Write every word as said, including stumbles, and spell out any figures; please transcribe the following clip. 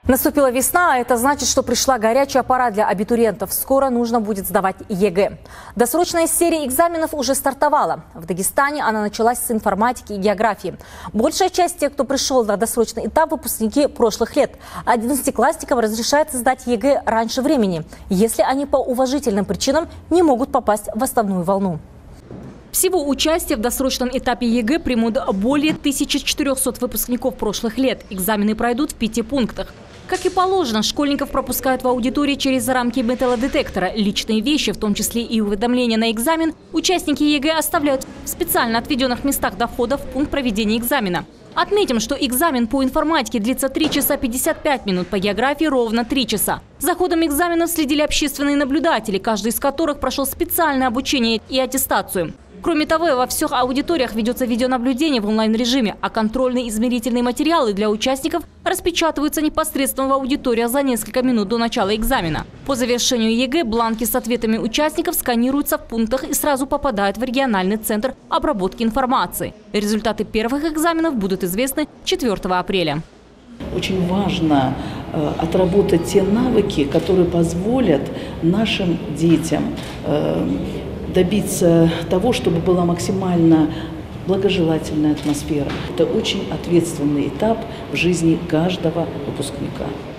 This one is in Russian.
Наступила весна, а это значит, что пришла горячая пора для абитуриентов. Скоро нужно будет сдавать ЕГЭ. Досрочная серия экзаменов уже стартовала. В Дагестане она началась с информатики и географии. Большая часть тех, кто пришел на досрочный этап, выпускники прошлых лет. одиннадцатиклассникам разрешается сдать ЕГЭ раньше времени, если они по уважительным причинам не могут попасть в основную волну. Всего участие в досрочном этапе ЕГЭ примут более тысячи четырёхсот выпускников прошлых лет. Экзамены пройдут в пяти пунктах. Как и положено, школьников пропускают в аудитории через рамки металлодетектора. Личные вещи, в том числе и уведомления на экзамен, участники ЕГЭ оставляют в специально отведенных местах до входа в пункт проведения экзамена. Отметим, что экзамен по информатике длится три часа пятьдесят пять минут, по географии ровно три часа. За ходом экзаменов следили общественные наблюдатели, каждый из которых прошел специальное обучение и аттестацию. Кроме того, во всех аудиториях ведется видеонаблюдение в онлайн-режиме, а контрольные измерительные материалы для участников распечатываются непосредственно в аудиториях за несколько минут до начала экзамена. По завершению ЕГЭ бланки с ответами участников сканируются в пунктах и сразу попадают в региональный центр обработки информации. Результаты первых экзаменов будут известны четвёртого апреля. Очень важно э, отработать те навыки, которые позволят нашим детям э, добиться того, чтобы была максимально благожелательная атмосфера. Это очень ответственный этап в жизни каждого выпускника.